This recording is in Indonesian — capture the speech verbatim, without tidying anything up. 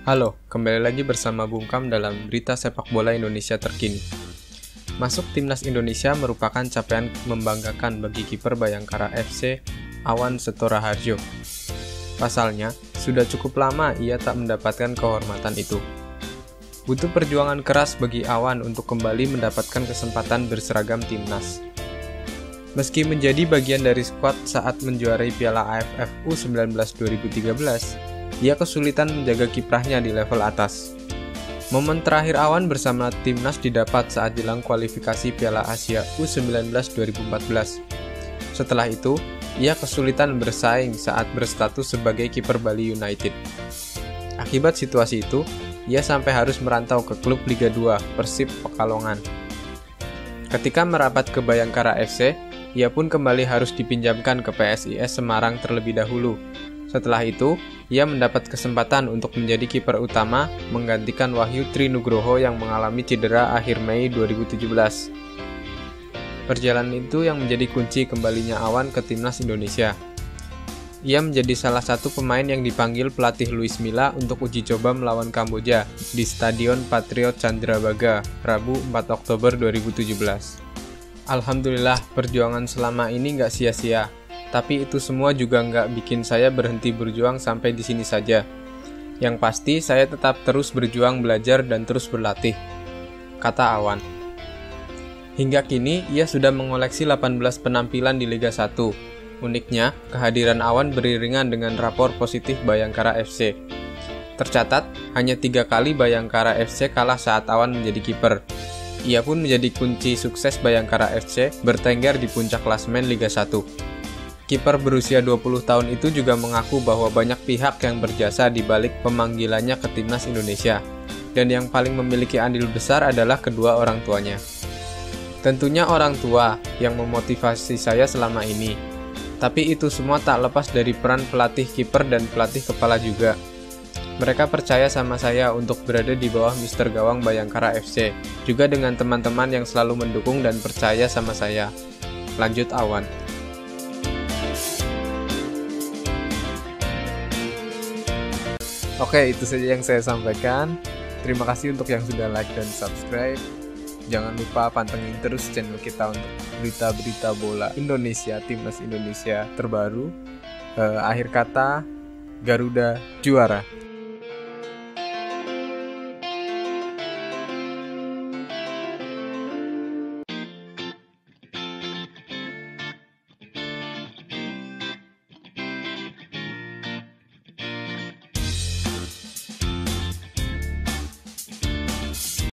Halo, kembali lagi bersama Bung Kam dalam berita sepak bola Indonesia terkini. Masuk timnas Indonesia merupakan capaian membanggakan bagi kiper Bayangkara F C Awan Setora Harjo. Pasalnya, sudah cukup lama ia tak mendapatkan kehormatan itu. Butuh perjuangan keras bagi Awan untuk kembali mendapatkan kesempatan berseragam timnas. Meski menjadi bagian dari skuad saat menjuarai Piala A F F U sembilan belas dua ribu tiga belas, ia kesulitan menjaga kiprahnya di level atas. Momen terakhir Awan bersama timnas didapat saat jelang kualifikasi Piala Asia U sembilan belas dua ribu empat belas. Setelah itu, ia kesulitan bersaing saat berstatus sebagai kiper Bali United. Akibat situasi itu, ia sampai harus merantau ke klub Liga dua Persib Pekalongan. Ketika merapat ke Bayangkara F C, ia pun kembali harus dipinjamkan ke P S I S Semarang terlebih dahulu. Setelah itu, ia mendapat kesempatan untuk menjadi kiper utama menggantikan Wahyu Trinugroho yang mengalami cedera akhir Mei dua ribu tujuh belas. Perjalanan itu yang menjadi kunci kembalinya Awan ke timnas Indonesia. Ia menjadi salah satu pemain yang dipanggil pelatih Luis Milla untuk uji coba melawan Kamboja di Stadion Patriot Candrabaga, Rabu empat Oktober dua ribu tujuh belas. Alhamdulillah, perjuangan selama ini nggak sia-sia. Tapi itu semua juga nggak bikin saya berhenti berjuang sampai di sini saja. Yang pasti, saya tetap terus berjuang belajar dan terus berlatih, kata Awan. Hingga kini, ia sudah mengoleksi delapan belas penampilan di Liga satu. Uniknya, kehadiran Awan beriringan dengan rapor positif Bayangkara F C. Tercatat, hanya tiga kali Bayangkara F C kalah saat Awan menjadi kiper. Ia pun menjadi kunci sukses Bayangkara F C bertengger di puncak klasemen Liga satu. Kiper berusia dua puluh tahun itu juga mengaku bahwa banyak pihak yang berjasa di balik pemanggilannya ke timnas Indonesia, dan yang paling memiliki andil besar adalah kedua orang tuanya. Tentunya orang tua yang memotivasi saya selama ini, tapi itu semua tak lepas dari peran pelatih kiper dan pelatih kepala juga. Mereka percaya sama saya untuk berada di bawah Mister Gawang Bayangkara F C, juga dengan teman-teman yang selalu mendukung dan percaya sama saya. Lanjut Awan. Oke, itu saja yang saya sampaikan. Terima kasih untuk yang sudah like dan subscribe. Jangan lupa pantengin terus channel kita untuk berita-berita bola Indonesia, timnas Indonesia terbaru. Eh, akhir kata, Garuda juara.